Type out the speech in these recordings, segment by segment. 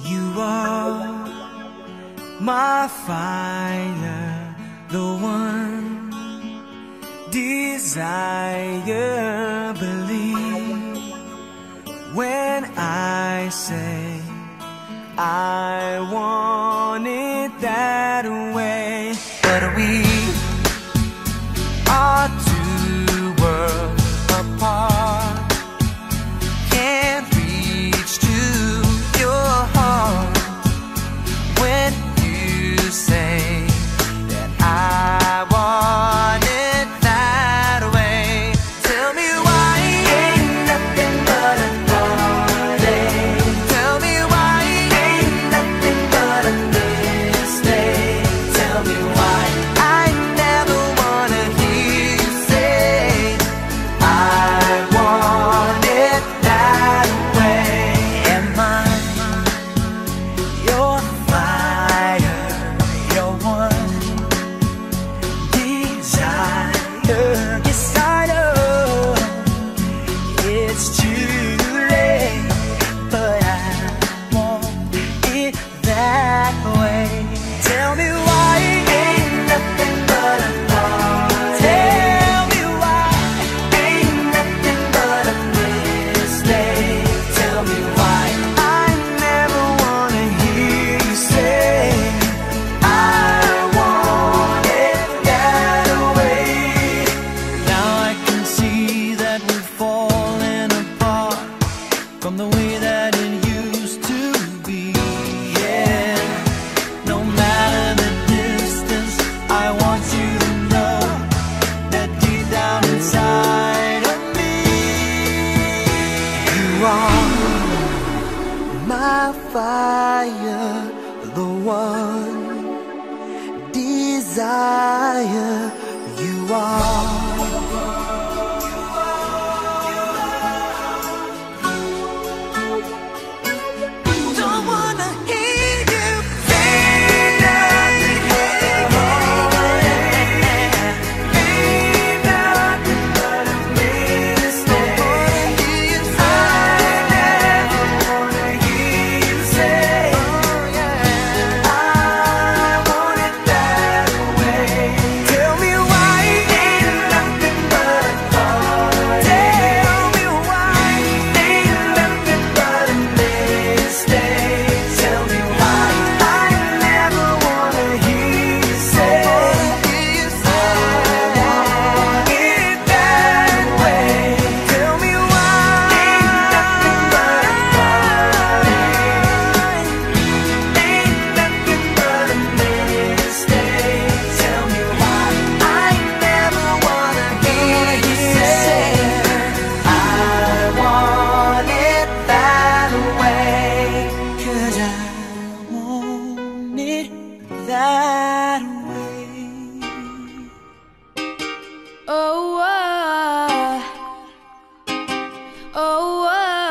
You are my fire, the one desire. Believe when I say I want it that way. But we are two worlds apart, can't reach to your heart when you say that I want it that way. Tell me why ain't nothing but a heartache. Tell me why ain't nothing but a mistake. Tell me why I never wanna hear you say I want it that way. Am I your fire, your one desire? Yes, I know it's too late, but I want it that way. Tell me why ain't nothing but a heartache. Tell me why ain't nothing but a mistake. Tell me why I never wanna hear you say I want it that way. Now I can see that we've fallen apart from the way that it used to be. Yeah, no matter the distance, I want you to know that deep down inside of me, you are my fire, the one desire. You are. Don't wanna hear you say nothing but a heartache. Ain't nothing but a mistake. I never wanna hear you say I want it that way. Tell me why ain't nothing but a heartache. Tell me why ain't nothing but a mistake. Tell me why I never wanna hear you say I want it that way. Tell me why ain't nothing but a heartache. Ain't nothing but a mistake. Tell me why I never wanna hear you say I want it that way. 'Cause I want it that way. Oh, oh,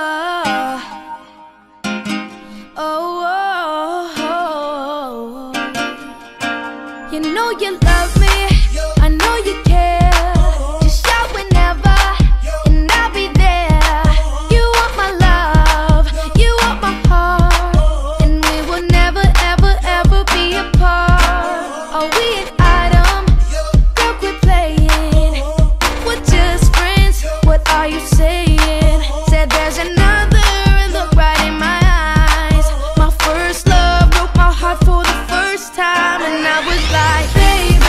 oh, you know you love me, I know you care. Just shout whenever, and I'll be there. You want my love, you want my heart, and we will never, ever, ever be apart. Are we an item? Girl, quit playing. We're just friends, what are you saying? Said there's another and look right in my eyes. My first love broke my heart for the first time, and I was like, baby,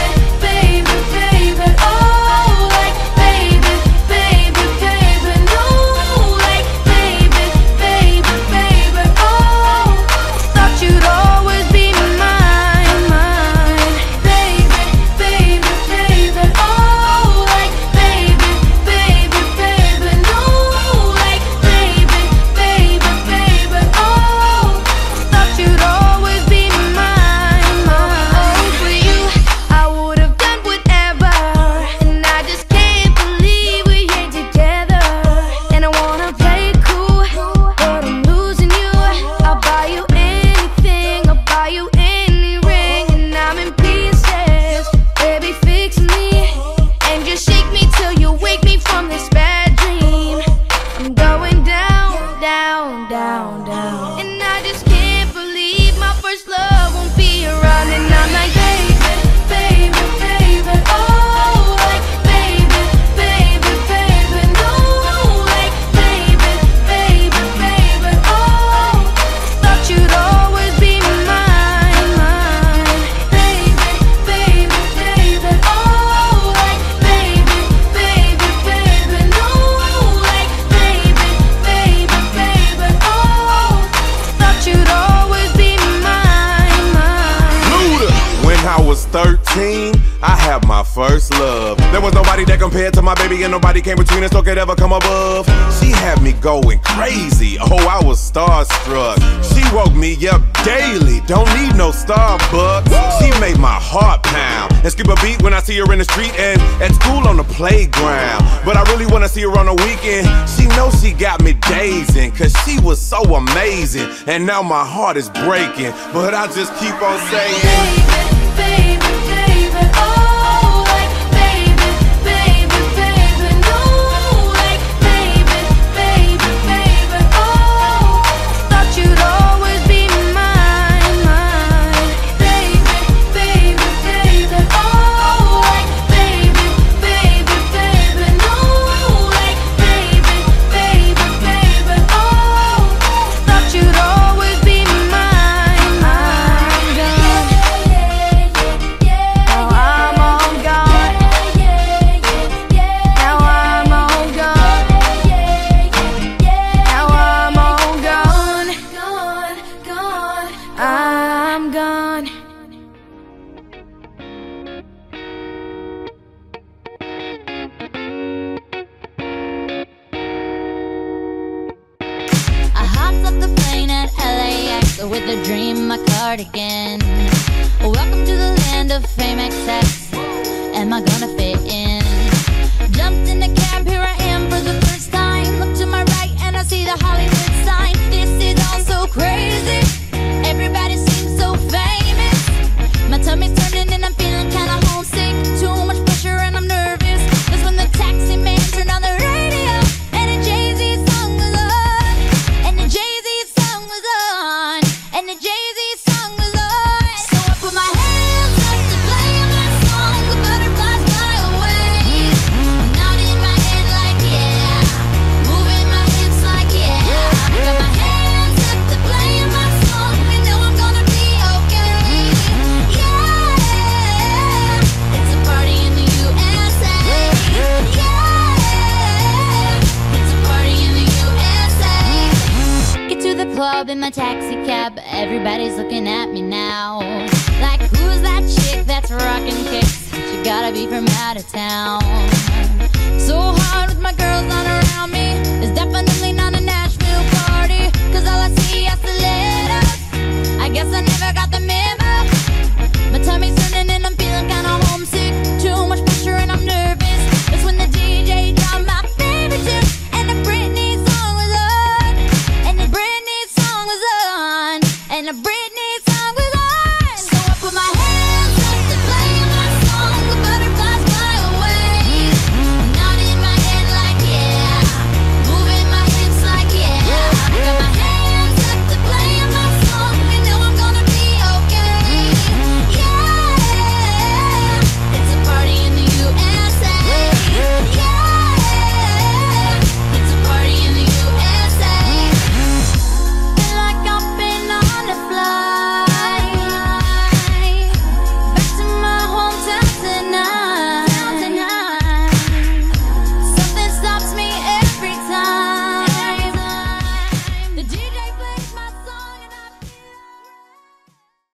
13, I had my first love. There was nobody that compared to my baby, and nobody came between us or could ever come above. She had me going crazy, oh, I was starstruck. She woke me up daily, don't need no Starbucks. She made my heart pound and skip a beat when I see her in the street and at school on the playground. But I really wanna see her on the weekend. She knows she got me dazing, cause she was so amazing. And now my heart is breaking, but I just keep on saying, baby, baby, oh, like baby, baby, baby, no, like baby, baby, baby, oh, thought you'd always be mine, mine, baby, baby, baby, oh, like baby, baby, baby, no, like baby, baby, baby, oh, thought you'd always be mine, mine, gone. Now I'm all gone. Now I'm all gone. Now I'm all gone. Gone, gone. I'm gone. I hopped off the plane at LAX with a dream, my cardigan. Welcome to the land of fame excess. Am I gonna fit in? Jumped in the cab, here I am for the first time. Look to my right and I see the Hollywood sign. This is all so crazy. Everybody seems so famous. My tummy's turning and I'm feeling kinda homesick. Too much pressure and I'm nervous. That's when the taxi man turned on the radio and a Jay-Z song was on. And the Jay-Z song was on. And the Jay-Z song was on. So I put my hands up to play my song. The butterflies fly away. Nodding my head like yeah. Moving my hips like yeah. I got my hands up to play my song. You know I'm gonna be okay. Yeah. It's a party in the USA. Yeah. It's a party in the USA. Get to the club in my taxi cab. Everybody's looking at me now. Like, who's that chick that's rockin' kicks? She gotta be from out of town. So hard with my girls on around me. There's definitely